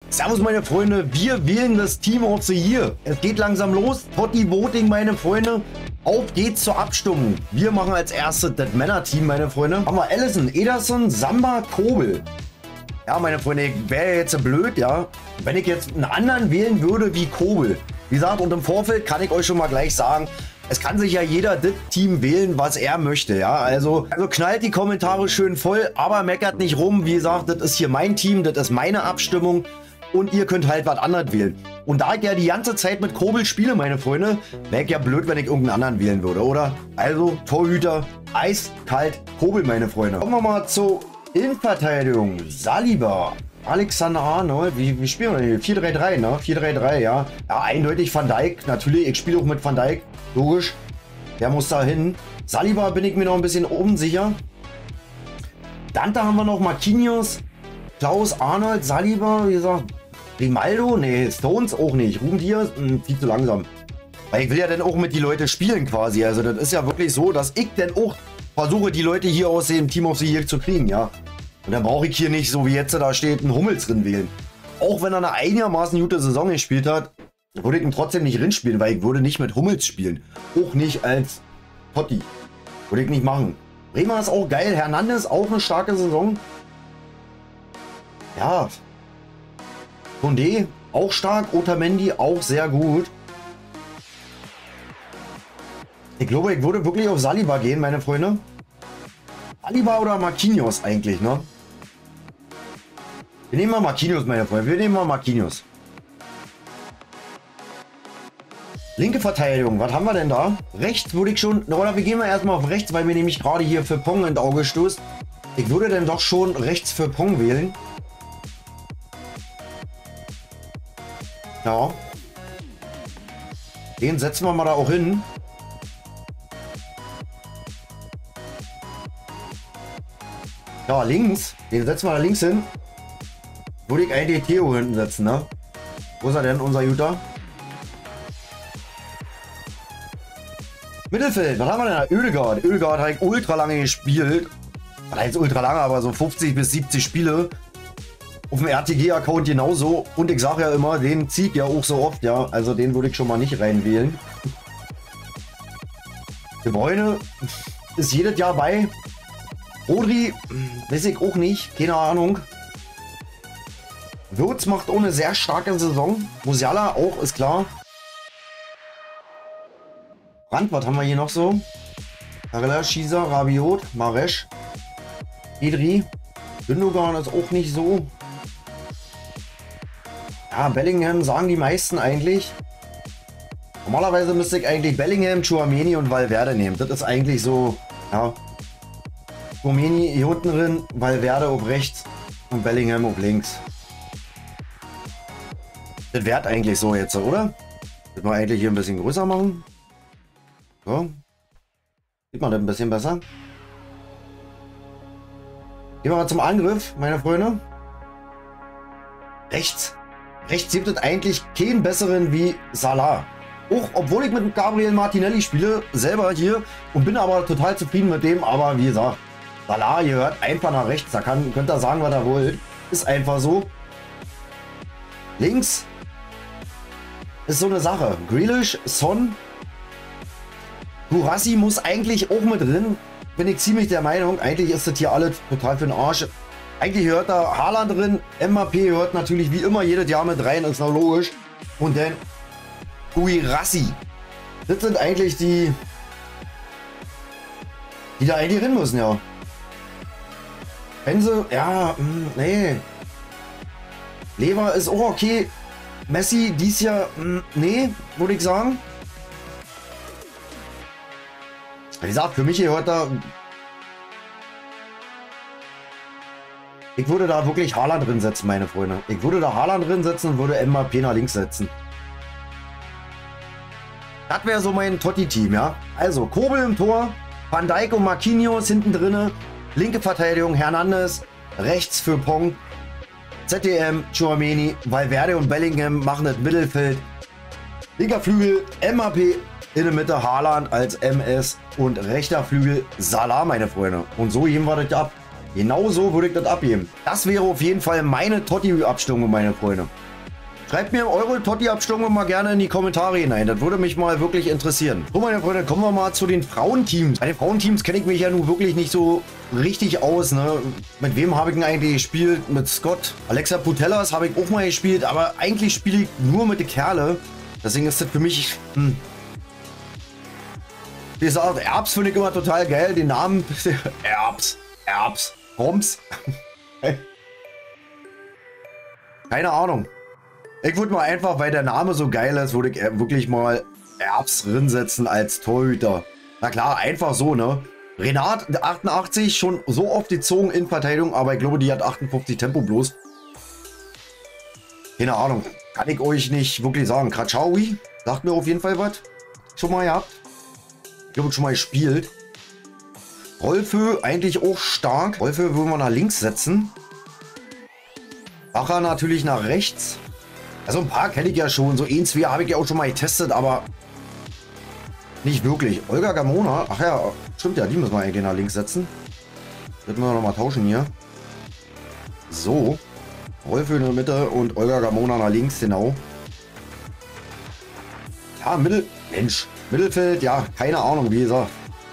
Servus meine Freunde, wir wählen das Team of the Year. Es geht langsam los. Totti Voting, meine Freunde. Auf geht's zur Abstimmung. Wir machen als erstes das Männerteam, meine Freunde. Haben wir Allison, Ederson, Samba, Kobel. Ja, meine Freunde, wäre jetzt blöd, ja, wenn ich jetzt einen anderen wählen würde wie Kobel. Wie gesagt, und im Vorfeld kann ich euch schon mal gleich sagen, es kann sich ja jeder das Team wählen, was er möchte, ja. Also knallt die Kommentare schön voll, aber meckert nicht rum. Wie gesagt, das ist hier mein Team, das ist meine Abstimmung. Und ihr könnt halt was anderes wählen. Und da ich ja die ganze Zeit mit Kobel spiele, meine Freunde, wäre ich ja blöd, wenn ich irgendeinen anderen wählen würde, oder? Also, Torhüter, eiskalt Kobel, meine Freunde. Kommen wir mal zur Innenverteidigung. Saliba, Alexander Arnold, wie spielen wir hier? 4-3-3, ne? 4-3-3, ja. Ja, eindeutig Van Dijk, natürlich, ich spiele auch mit Van Dijk, logisch. Der muss da hin. Saliba bin ich mir noch ein bisschen unsicher. Dann da haben wir noch Marquinhos, Klaus, Arnold, Saliba, wie gesagt, Grimaldo, nee, Stones auch nicht. Ruben Diaz, viel zu langsam. Weil ich will ja dann auch mit die Leute spielen quasi. Also das ist ja wirklich so, dass ich dann auch versuche, die Leute hier aus dem Team of the Year zu kriegen, ja. Und dann brauche ich hier nicht, so wie jetzt da steht, einen Hummels drin wählen. Auch wenn er eine einigermaßen gute Saison gespielt hat, würde ich ihn trotzdem nicht drin spielen, weil ich würde nicht mit Hummels spielen. Auch nicht als Totti. Würde ich nicht machen. Bremer ist auch geil. Hernandez auch eine starke Saison. Ja. Condé auch stark. Otamendi auch sehr gut. Ich glaube, ich würde wirklich auf Saliba gehen, meine Freunde. Saliba oder Marquinhos eigentlich, ne? Wir nehmen mal Marquinhos, meine Freunde. Wir nehmen mal Marquinhos. Linke Verteidigung, was haben wir denn da? Rechts würde ich schon, oder wir gehen mal erstmal auf rechts, weil mir nämlich gerade hier für Pong ins Auge stoßt. Ich würde dann doch schon rechts für Pong wählen. Ja. Den setzen wir mal da auch hin. Ja, links. Den setzen wir da links hin. Würde ich eigentlich Theo hinten setzen, ne? Wo ist er denn, unser Jutta? Mittelfeld, was haben wir denn da? Oedegaard. Oedegaard hat ultra lange gespielt. Das heißt ultra lange, aber so 50 bis 70 Spiele. Auf dem RTG-Account genauso. Und ich sage ja immer, den ziehe ich ja auch so oft, ja. Also den würde ich schon mal nicht reinwählen. De Bruyne ist jedes Jahr bei. Rodri, weiß ich auch nicht. Keine Ahnung. Würz macht auch eine sehr starke Saison. Musiala auch, ist klar. Brandt, was haben wir hier noch so? Carella, Schießer, Rabiot, Maresch, Pedri. Gündogan ist auch nicht so. Ja, Bellingham sagen die meisten eigentlich. Normalerweise müsste ich eigentlich Bellingham, Tchouaméni und Valverde nehmen. Das ist eigentlich so, ja. Tchouaméni hier unten drin, Valverde auf rechts und Bellingham auf links. Das wäre eigentlich so jetzt, oder? Wird man eigentlich hier ein bisschen größer machen. So. Sieht man das ein bisschen besser. Gehen wir mal zum Angriff, meine Freunde. Rechts. Rechts gibt es eigentlich keinen besseren wie Salah. Auch obwohl ich mit Gabriel Martinelli spiele, selber hier, und bin aber total zufrieden mit dem. Aber wie gesagt, Salah gehört einfach nach rechts. Da könnt ihr sagen, was ihr wollt. Ist einfach so. Links ist so eine Sache. Grealish, Son. Guirassy muss eigentlich auch mit drin. Bin ich ziemlich der Meinung. Eigentlich ist das hier alles total für den Arsch. Eigentlich gehört da Haaland drin. Mbappé gehört natürlich wie immer jedes Jahr mit rein. Ist noch logisch. Und dann Guirassy. Das sind eigentlich die da eigentlich drin müssen, ja. Wenn sie, ja, nee. Lever ist auch okay. Messi dies Jahr, nee, würde ich sagen. Wie gesagt, für mich gehört da... Ich würde da wirklich Haaland drin setzen, meine Freunde. Ich würde da Haaland drin setzen und würde Mbappé nach links setzen. Das wäre so mein Totti-Team, ja. Also, Kobel im Tor, Van Dijk und Marquinhos hinten drinne, linke Verteidigung Hernandez, rechts für Pong, ZDM, Tchouaméni, Valverde und Bellingham machen das Mittelfeld. Linker Flügel Mbappé, in der Mitte Haaland als MS und rechter Flügel Salah, meine Freunde. Und so gehen wir das ab. Genau so würde ich das abgeben. Das wäre auf jeden Fall meine Totti-Abstimmung, meine Freunde. Schreibt mir eure Totti-Abstimmung mal gerne in die Kommentare hinein. Das würde mich mal wirklich interessieren. So, meine Freunde, kommen wir mal zu den Frauenteams. Bei den Frauenteams kenne ich mich ja nun wirklich nicht so richtig aus. Ne? Mit wem habe ich denn eigentlich gespielt? Mit Scott. Alexa Putellas habe ich auch mal gespielt, aber eigentlich spiele ich nur mit den Kerle. Deswegen ist das für mich... Wie gesagt, Erbs finde ich immer total geil. Den Namen... Erbs. Roms. Keine Ahnung. Ich würde mal einfach, weil der Name so geil ist, würde ich wirklich mal Erbs drinsetzen als Torhüter. Na klar, einfach so, ne? Renat, 88, schon so oft gezogen in Verteidigung, aber ich glaube, die hat 58 Tempo bloß. Keine Ahnung. Kann ich euch nicht wirklich sagen. Kratschaui sagt mir auf jeden Fall was. Schon mal gehabt. Ich glaube, schon mal gespielt. Rolfö eigentlich auch stark. Rolfö würden wir nach links setzen. Bacher natürlich nach rechts. Also ein paar kenne ich ja schon. So 1, 2 habe ich ja auch schon mal getestet, aber nicht wirklich. Olga Gamona. Ach ja, stimmt ja. Die müssen wir eigentlich nach links setzen. Das müssen wir noch mal tauschen hier. So. Rolfö in der Mitte und Olga Gamona nach links, genau. Ja, Mittelfeld, ja, keine Ahnung, wie gesagt.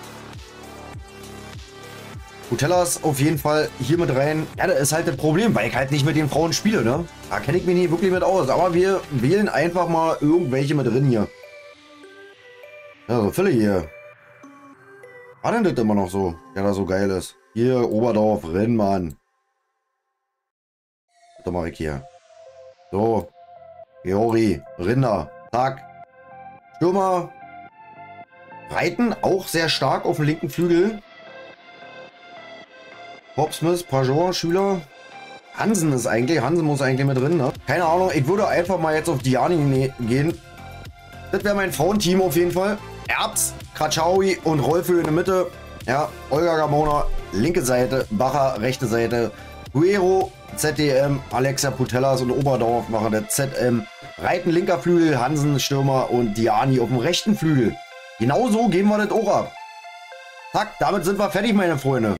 Putellas auf jeden Fall hier mit rein. Ja, das ist halt das Problem, weil ich halt nicht mit den Frauen spiele, ne? Da kenne ich mich nicht wirklich mit aus. Aber wir wählen einfach mal irgendwelche mit drin hier. Ja, so viele hier. War denn das immer noch so, der da so geil ist? Hier, Oberdorf, Rennmann. Was mache ich hier? So. Geori, Rinder, Tag. Stürmer. Reiten, auch sehr stark auf dem linken Flügel. Popsmith, Pajon, Schüler. Hansen ist eigentlich, Hansen muss eigentlich mit drin, ne? Keine Ahnung, ich würde einfach mal jetzt auf Diani gehen. Das wäre mein Frauenteam auf jeden Fall. Erbs, Kratschaui und Rolfö in der Mitte. Ja, Olga Gamona, linke Seite, Bacher, rechte Seite. Guerrero, ZDM, Alexa Putellas und Oberdorf machen das ZM. Reiten, linker Flügel, Hansen, Stürmer und Diani auf dem rechten Flügel. Genauso geben wir das auch ab. Zack, damit sind wir fertig, meine Freunde.